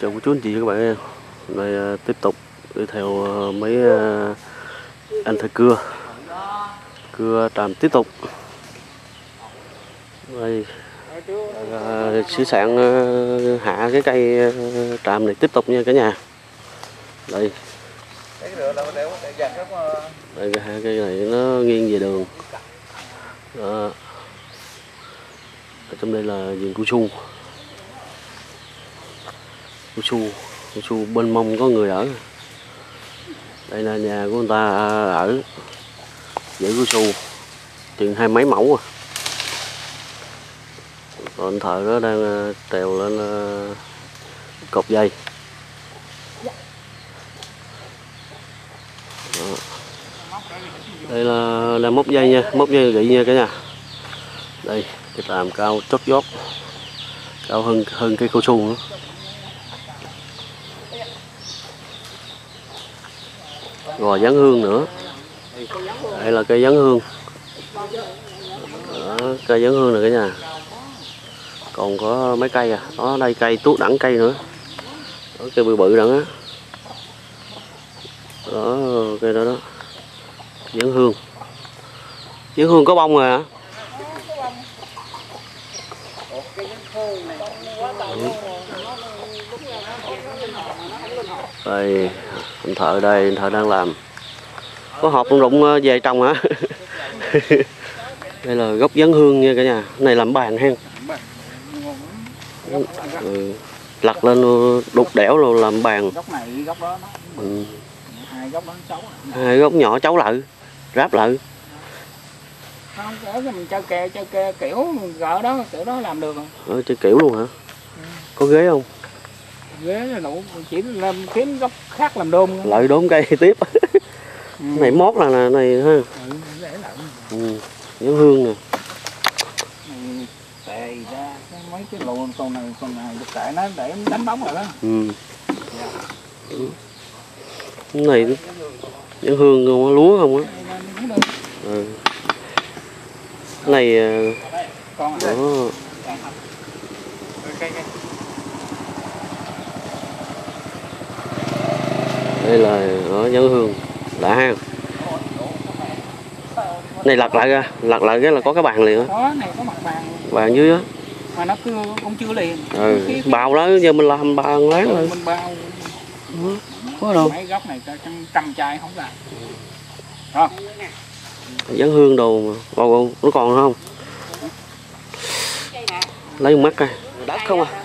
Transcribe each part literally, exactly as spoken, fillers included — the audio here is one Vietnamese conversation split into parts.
Chào cô chú anh chị và các bạn. Đây tiếp tục đi theo mấy uh, anh thợ cưa cưa tràm tiếp tục. Đây uh, sửa soạn uh, hạ cái cây uh, tràm này tiếp tục nha cả nhà. Đây đây hai cây này nó nghiêng về đường. Đó. Ở trong đây là vườn cao su. Cao su, cao su bên mông có người ở. Đây là nhà của người ta ở dãy cao su chừng hai mấy mẫu à. Còn thợ đó đang trèo lên cột dây. Đó. Đây là là móc dây nha, móc dây gị nha cả nhà. Đây cái tràm cao chót vót, cao hơn hơn cây cao su nữa. Gò dán hương nữa. Đây là cây dán hương. Đó, cây dán hương này cả nhà. Còn có mấy cây à. Đó đây cây tuốt đẳng cây nữa. Đó, cây bự bự đẳng á. Đó cây đó đó. Dán hương. Dán hương có bông rồi hả? Đây anh thợ đây, anh thợ đang làm. Có hộp con rụng về trồng hả? Đây là gốc dán hương nha cả nhà. Cái này làm bàn ha. Ừ. Lặt lên đục đẽo rồi làm bàn. Gốc này gốc đó nó. Ừ. Hai gốc đó xấu. Hai gốc nhỏ cháu lại, ráp lại. Không, cái mình chơi kè, chơi kè kiểu gỡ đó, kiểu đó làm được. Ờ, chơi kiểu luôn hả? Ừ. Có ghế không? Ghế là đủ, chỉ làm kiếm gốc khác làm đôm. Lại đốn cây tiếp. Ừ. Này mót là này, này ha. Ừ, để lại. Ừ, dán hương nè. Tè ra mấy cái lùn con này, con này tại nó để đánh bóng rồi đó. Ừ. Dạ. Ừ. Cái này dán hương không, lúa không á. Ừ. Cái này con đó. Đây là ở dán hương đã ha. Này lật lại ra, lật lại cái là có cái bàn liền á. Có này có mặt bàn. Bàn dưới á. Mà nó cứ cũng chưa liền. Ừ, cái, bào đó giờ mình làm bàn láng rồi. Mình bao. Ừ. Có đâu. Mấy gốc này trăm, trăm chai không làm. Rồi. Dán hương đồ mà. Ồ, nó còn không? Lấy một mắt coi. Đất không à?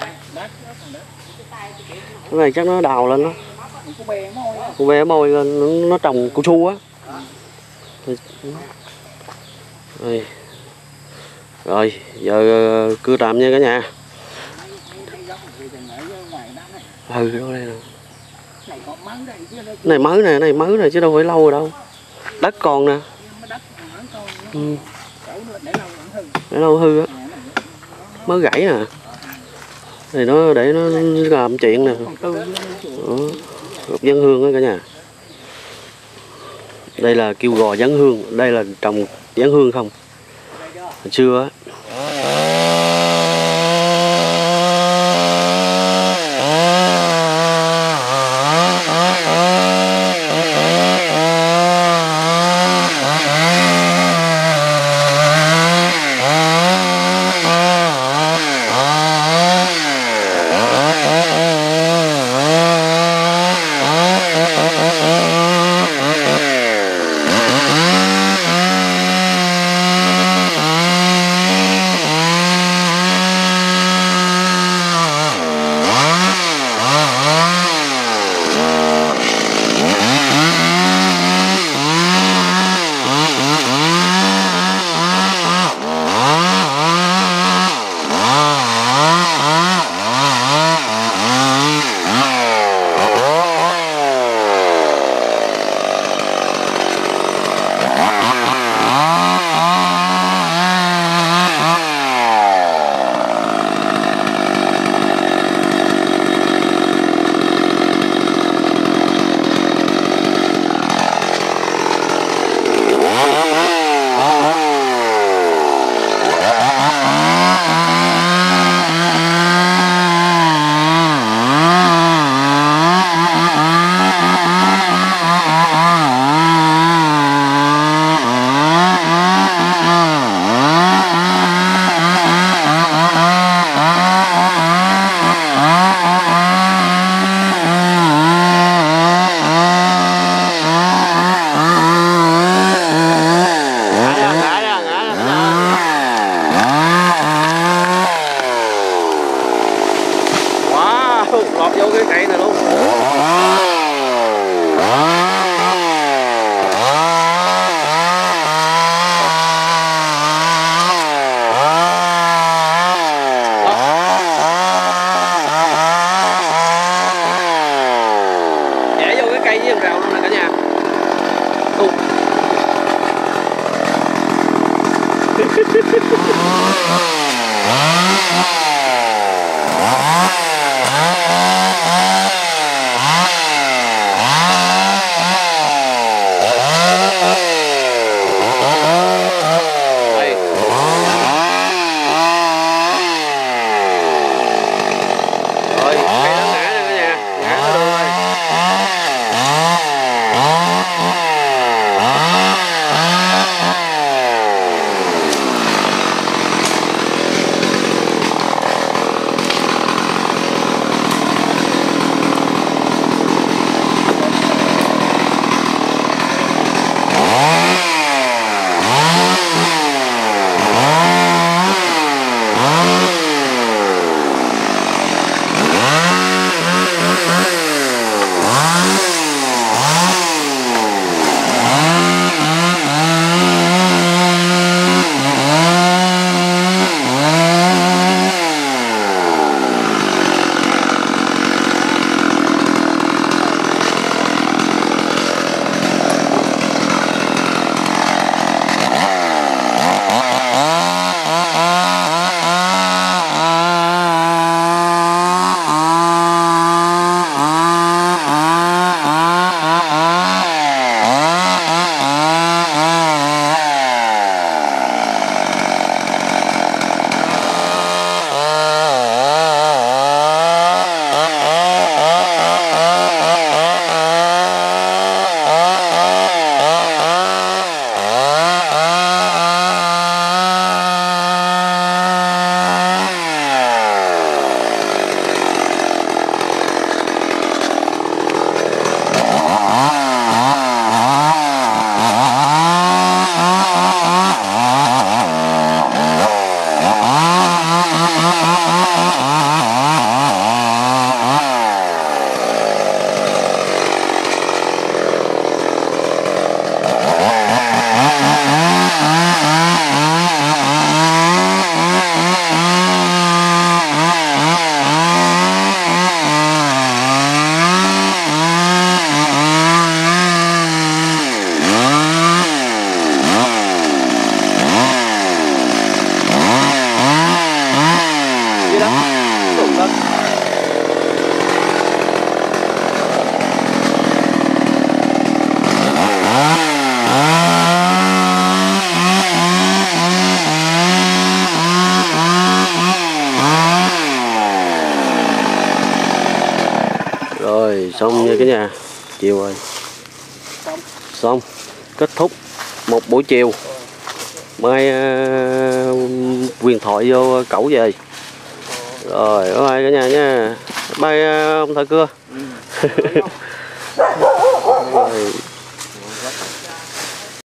Cái này chắc nó đào lên đó. Cô bé môi lên nó, nó trồng cao su á. Rồi. Rồi, giờ cưa tràm nha cả nhà. Ừ, đâu đây nè. Này mới nè, này mới nè chứ đâu phải lâu rồi đâu. Đất còn nè. Ừ. Để lâu hư á. Mới gãy nè. Này nó để nó làm chuyện nè. Gốc dán hương á cả nhà. Đây là kêu gò dán hương, đây là trồng dán hương không. Hồi xưa á. lọt vô cái cây này luôn. Nhảy vô cái cây với hàng rào luôn nè cả nhà. Ồ. Rồi xong nha cả nhà, chiều rồi xong, kết thúc một buổi chiều. Mai uh, quyền thoại vô cẩu về. Rồi bye bye cả nhà nha, bye uh, ông thợ cưa. Rồi.